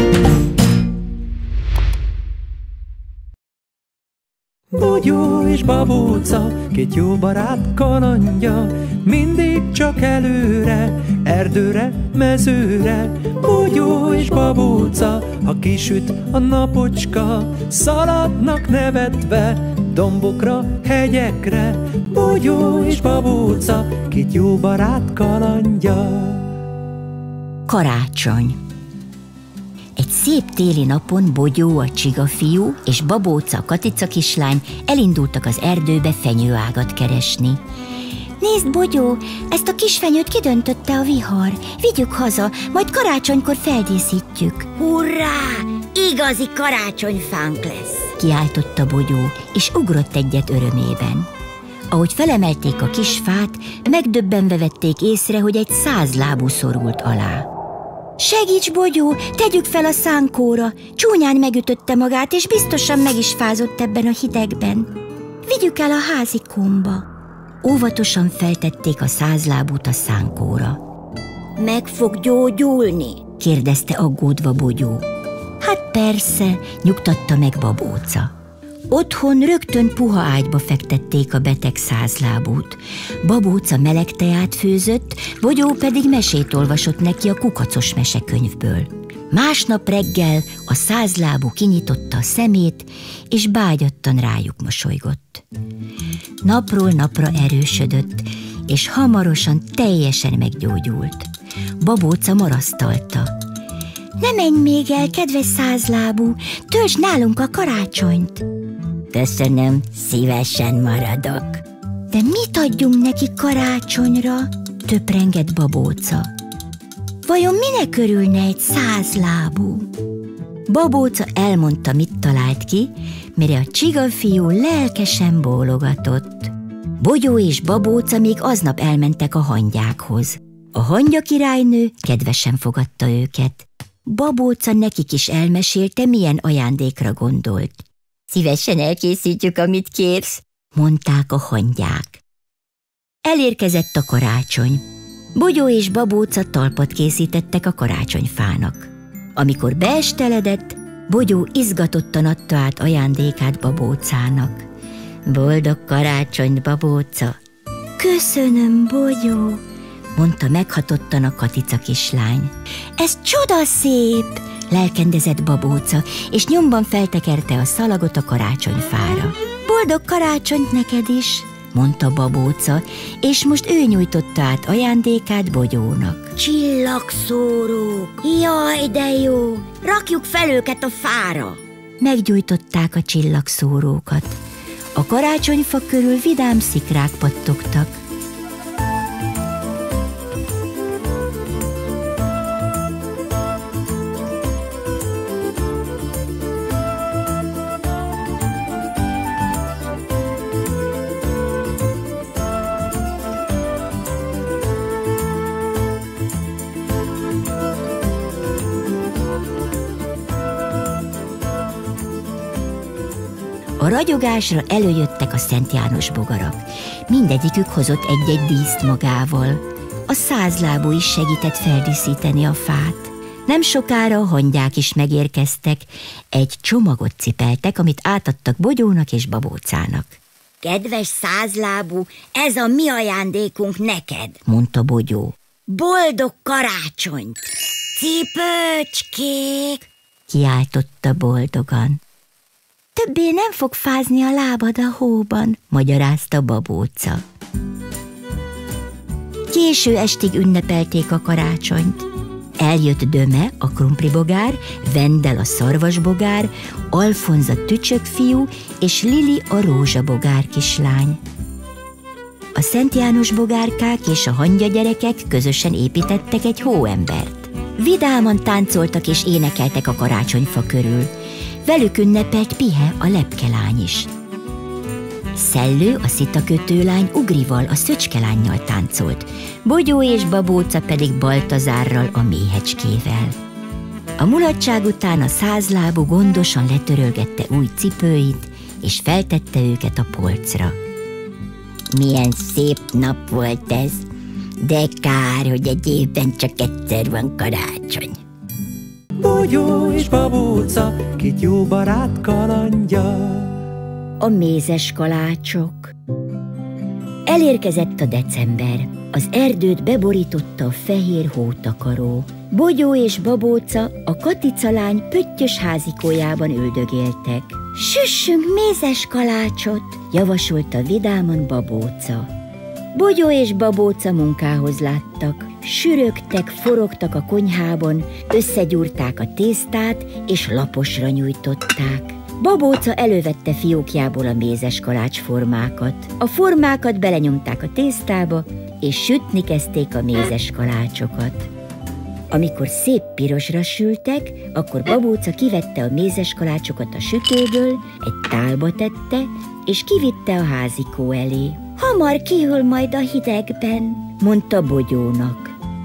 Bogyó és babóca, két jó barát kalandja, mindig csak előre, erdőre, mezőre. Bogyó és babóca, ha kisüt a napocska, szaladnak nevetve dombokra, hegyekre. Bogyó és babóca, két jó barát kalandja. Karácsony. Egy szép téli napon Bogyó, a csigafiú, és Babóca, a Katica kislány elindultak az erdőbe fenyőágat keresni. Nézd, Bogyó, ezt a kis fenyőt kidöntötte a vihar. Vigyük haza, majd karácsonykor feldíszítjük. Hurrá! Igazi karácsonyfánk lesz! Kiáltotta Bogyó, és ugrott egyet örömében. Ahogy felemelték a kis fát, megdöbbenve vették észre, hogy egy 100 lábú szorult alá. Segíts, Bogyó, tegyük fel a szánkóra! Csúnyán megütötte magát, és biztosan meg is fázott ebben a hidegben. Vigyük el a házikómba. Óvatosan feltették a 100 lábút a szánkóra. Meg fog gyógyulni? kérdezte aggódva Bogyó. Hát persze, nyugtatta meg Babóca. Otthon rögtön puha ágyba fektették a beteg 100 lábút. Babóca meleg teát főzött, Bogyó pedig mesét olvasott neki a Kukacos mesekönyvből. Másnap reggel a 100 lábú kinyitotta a szemét, és bágyattan rájuk mosolygott. Napról napra erősödött, és hamarosan teljesen meggyógyult. Babóca marasztalta. Ne menj még el, kedves 100 lábú, töltsd nálunk a karácsonyt. Köszönöm, szívesen maradok. De mit adjunk neki karácsonyra? Töprengett Babóca. Vajon minek örülne egy 100 lábú? Babóca elmondta, mit talált ki, mire a csigafiú lelkesen bólogatott. Bogyó és Babóca még aznap elmentek a hangyákhoz. A hangya királynő kedvesen fogadta őket. Babóca nekik is elmesélte, milyen ajándékra gondolt. Szívesen elkészítjük, amit kérsz, mondták a hangyák. Elérkezett a karácsony. Bogyó és Babóca talpat készítettek a karácsonyfának. Amikor beesteledett, Bogyó izgatottan adta át ajándékát Babócának. Boldog karácsonyt, Babóca! Köszönöm, Bogyó, mondta meghatottan a Katica kislány. Ez csodaszép! Lelkendezett Babóca, és nyomban feltekerte a szalagot a karácsonyfára. Boldog karácsonyt neked is, mondta Babóca, és most ő nyújtotta át ajándékát Bogyónak. Csillagszórók! Jaj, de jó! Rakjuk fel őket a fára! Meggyújtották a csillagszórókat. A karácsonyfa körül vidám szikrák pattogtak. A ragyogásra előjöttek a Szent János bogarak. Mindegyikük hozott egy-egy díszt magával. A 100 lábú is segített feldíszíteni a fát. Nem sokára a hangyák is megérkeztek. Egy csomagot cipeltek, amit átadtak Bogyónak és Babócának. Kedves 100 lábú, ez a mi ajándékunk neked, mondta Bogyó. Boldog karácsonyt! Cipőcskék! Kiáltotta boldogan. Többé nem fog fázni a lábad a hóban, magyarázta Babóca. Késő estig ünnepelték a karácsonyt. Eljött Döme, a krumplibogár, Vendel, a szarvasbogár, Alfonz, a tücsökfiú, és Lili, a rózsabogár kislány. A Szent János bogárkák és a hangya gyerekek közösen építettek egy hóembert. Vidáman táncoltak és énekeltek a karácsonyfa körül. Velük ünnepelt Pihe, a lepkelány is. Szellő, a szitakötőlány Ugrival, a szöcskelánnyal táncolt, Bogyó és Babóca pedig Baltazárral, a méhecskével. A mulatság után a 100 lábú gondosan letörölgette új cipőit, és feltette őket a polcra. Milyen szép nap volt ez, de kár, hogy egy évben csak egyszer van karácsony. Bogyó és Babóca, két jó barát kalandja. A mézes kalácsok. Elérkezett a december. Az erdőt beborította a fehér hótakaró. Bogyó és Babóca a Katica lány pöttyös házikójában üldögéltek. Süssünk mézes kalácsot, javasolta vidáman Babóca. Bogyó és Babóca munkához láttak. Sürögtek, forogtak a konyhában, összegyúrták a tésztát és laposra nyújtották. Babóca elővette fiókjából a mézes kalács formákat. A formákat belenyomták a tésztába, és sütni kezdték a mézes kalácsokat. Amikor szép pirosra sültek, akkor Babóca kivette a mézes kalácsokat a sütőből, egy tálba tette, és kivitte a házikó elé. Hamar kihűl majd a hidegben, mondta Bogyónak.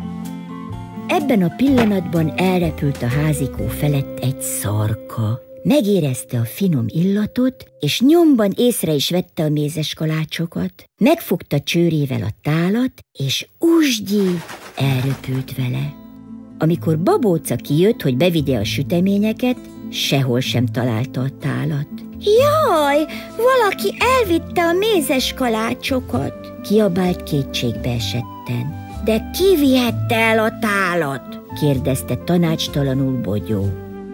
Ebben a pillanatban elrepült a házikó felett egy szarka. Megérezte a finom illatot, és nyomban észre is vette a mézes kalácsokat. Megfogta csőrével a tálat, és usgyi, elröpült vele. Amikor Babóca kijött, hogy bevigye a süteményeket, sehol sem találta a tálat. Jaj, valaki elvitte a mézes kalácsokat, kiabált kétségbe esetten. De ki vihette el a tálat? Kérdezte tanácstalanul Bogyó.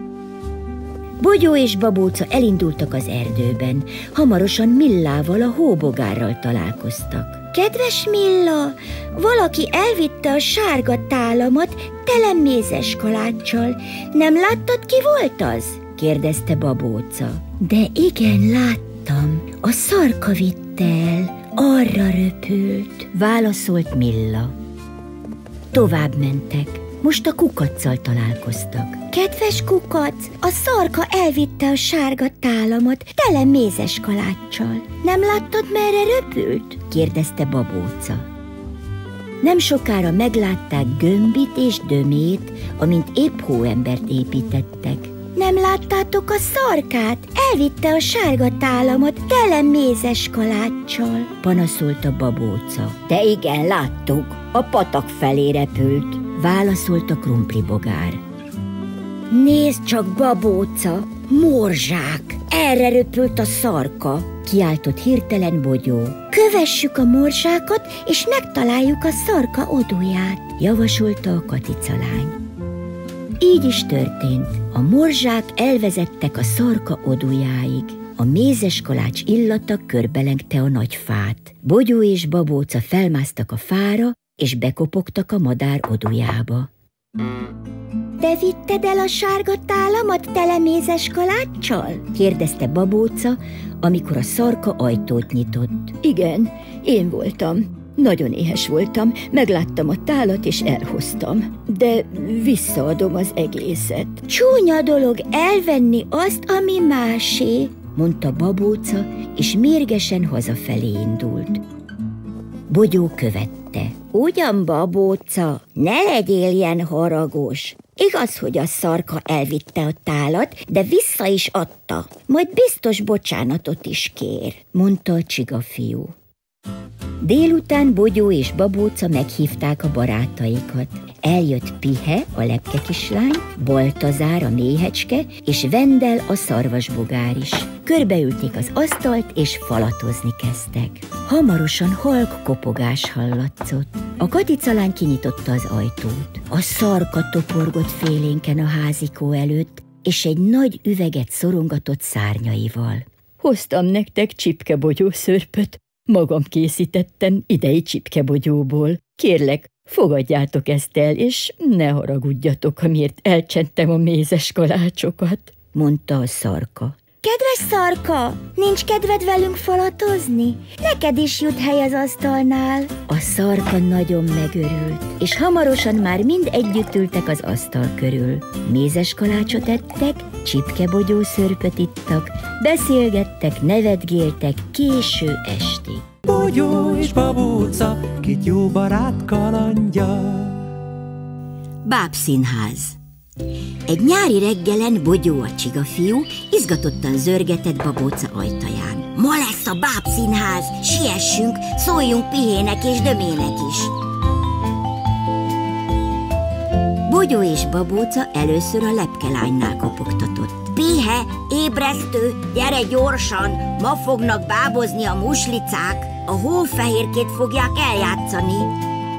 Bogyó és Babóca elindultak az erdőben. Hamarosan Millával, a hóbogárral találkoztak. Kedves Milla, valaki elvitte a sárga tálamat tele mézes kaláccsal. Nem láttad, ki volt az? Kérdezte Babóca. De igen, láttam. A szarka vitte el, arra röpült, válaszolt Milla. Tovább mentek. Most a kukaccal találkoztak. Kedves kukac, a szarka elvitte a sárga tálamat tele mézes kaláccsal. Nem láttad, merre röpült? Kérdezte Babóca. Nem sokára meglátták Gömbit és Dömét, amint épp hóembert építettek. Nem láttátok a szarkát? Elvitte a sárga tálamat tele mézes kaláccsal, panaszolta Babóca. De igen, láttuk, a patak felé repült, válaszolt a krumplibogár. Nézd csak, Babóca, morzsák, erre röpült a szarka, kiáltott hirtelen Bogyó. Kövessük a morzsákat, és megtaláljuk a szarka odúját, javasolta a Katica lány. Így is történt. A morzsák elvezettek a szarka odújáig. A mézes kalács illata körbelengte a nagy fát. Bogyó és Babóca felmásztak a fára, és bekopogtak a madár odújába. Te vitted el a sárga tálamat tele mézes kaláccsal? Kérdezte Babóca, amikor a szarka ajtót nyitott. Igen, én voltam. Nagyon éhes voltam, megláttam a tálat és elhoztam, de visszaadom az egészet. Csúnya dolog elvenni azt, ami másé, mondta Babóca, és mérgesen hazafelé indult. Bogyó követte. Ugyan, Babóca, ne legyél ilyen haragos. Igaz, hogy a szarka elvitte a tálat, de vissza is adta. Majd biztos bocsánatot is kér, mondta a csigafiú. Délután Bogyó és Babóca meghívták a barátaikat. Eljött Pihe, a lepkekislány, Baltazár, a méhecske, és Vendel, a szarvasbogár is. Körbeülték az asztalt, és falatozni kezdtek. Hamarosan halk kopogás hallatszott. A Katica lány kinyitotta az ajtót. A szarka toporgott félénken a házikó előtt, és egy nagy üveget szorongatott szárnyaival. Hoztam nektek csipkebogyó szörpöt. Magam készítettem idei csipkebogyóból. Kérlek, fogadjátok ezt el, és ne haragudjatok, amiért elcsentem a mézes kalácsokat, mondta a szarka. Kedves szarka, nincs kedved velünk falatozni? Neked is jut hely az asztalnál. A szarka nagyon megörült, és hamarosan már mind együtt ültek az asztal körül. Mézes kalácsot ettek, csipkebogyó szörpöt ittak, beszélgettek, nevetgéltek késő estig. Bogyó és Babóca, két jó barát kalandja. Bábszínház. Egy nyári reggelen Bogyó, a csigafiú, izgatottan zörgetett Babóca ajtaján. Ma lesz a bábszínház, siessünk, szóljunk Pihének és Dömének is. Bogyó és Babóca először a lepkelánynál kopogtatott. Pihe, ébresztő, gyere gyorsan, ma fognak bábozni a muslicák, a hófehérkét fogják eljátszani.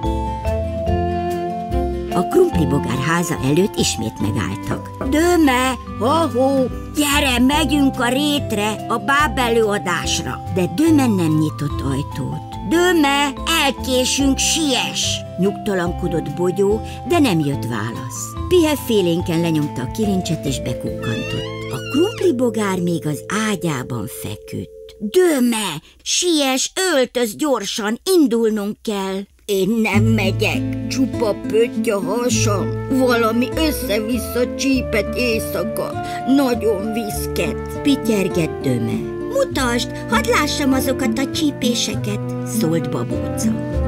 A krumplibogár háza előtt ismét megálltak. Döme, ha-hó, gyere, megyünk a rétre, a báb előadásra. De Döme nem nyitott ajtót. Döme, elkésünk, siess! Nyugtalankodott Bogyó, de nem jött válasz. Pihe félénken lenyomta a kilincset és bekukkantott. A krumplibogár még az ágyában feküdt. Döme, siess, öltöz gyorsan, indulnunk kell. Én nem megyek, csupa pötty a hasam, valami össze-vissza csípett éjszaka, nagyon viszket. Pityergett Döme. Mutasd, hadd lássam azokat a csípéseket, szólt Babóca.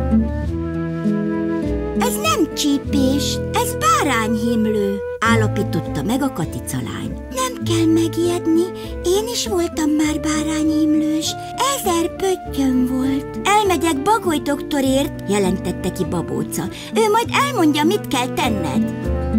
Ez nem csípés, ez bárányhimlő, állapította meg a Katicalány. Nem kell megijedni, én is voltam már bárányhimlős, 1000 pöttyöm volt. Elmegyek Bagoly doktorért, jelentette ki Babóca. Ő majd elmondja, mit kell tenned.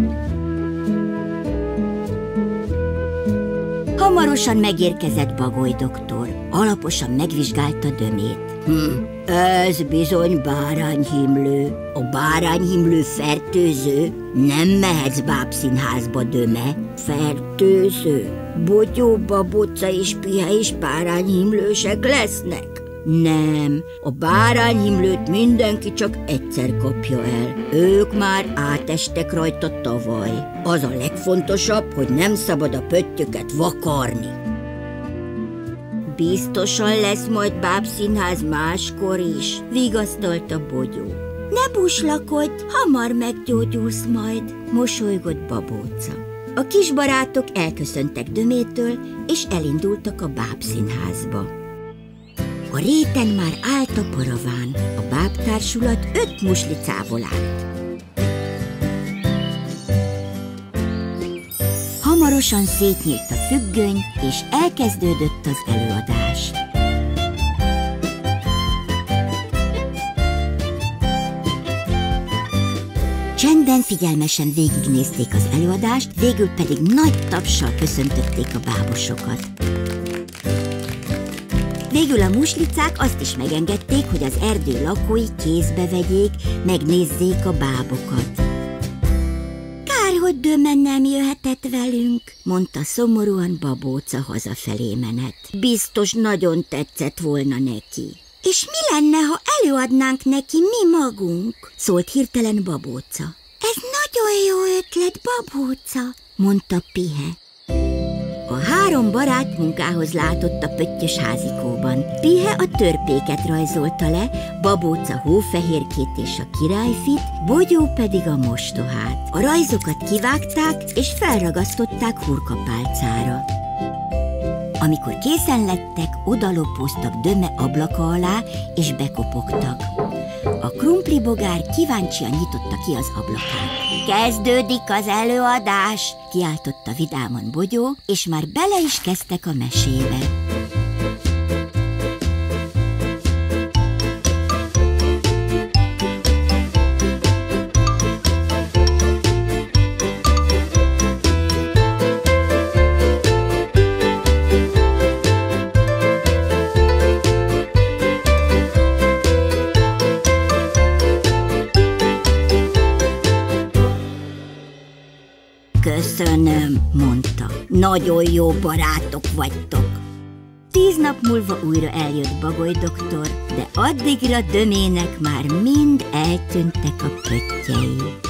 Hamarosan megérkezett Bagoly doktor. Alaposan megvizsgálta Dömét. Ez bizony bárányhimlő. A bárányhimlő fertőző. Nem mehetsz bábszínházba, Döme. Fertőző. Bogyó, Babóca és Pihe is bárányhimlősek lesznek. Nem, a bárányhimlőt mindenki csak egyszer kapja el. Ők már átestek rajta tavaly. Az a legfontosabb, hogy nem szabad a pöttyöket vakarni. Biztosan lesz majd bábszínház máskor is, vigasztalta Bogyó. Ne buslakodj, hamar meggyógyulsz majd, mosolygott Babóca. A kis barátok elköszöntek Dömétől, és elindultak a bábszínházba. A réten már állt a paraván, a bábtársulat 5 muslicából állt. Hamarosan szétnyílt a függöny, és elkezdődött az előadás. Csendben, figyelmesen végignézték az előadást, végül pedig nagy tapssal köszöntötték a bábosokat. Végül a muslicák azt is megengedték, hogy az erdő lakói kézbe vegyék, megnézzék a bábokat. Kár, hogy Döme nem jöhetett velünk, mondta szomorúan Babóca hazafelé menet. Biztos nagyon tetszett volna neki. És mi lenne, ha előadnánk neki mi magunk? Szólt hirtelen Babóca. Ez nagyon jó ötlet, Babóca, mondta Pihe. A 3 barát munkához látott a pöttyös házikóban. Pihe a törpéket rajzolta le, Babóca hófehérkét és a királyfit, Bogyó pedig a mostohát. A rajzokat kivágták és felragasztották hurkapálcára. Amikor készen lettek, odalopóztak Döme ablaka alá, és bekopogtak. A krumplibogár kíváncsian nyitotta ki az ablakát. Kezdődik az előadás, kiáltotta vidáman Bogyó, és már bele is kezdtek a mesébe. Köszönöm, mondta. Nagyon jó barátok vagytok. 10 nap múlva újra eljött Bagoly doktor, de addigra Dömének már mind eltűntek a pöttyei.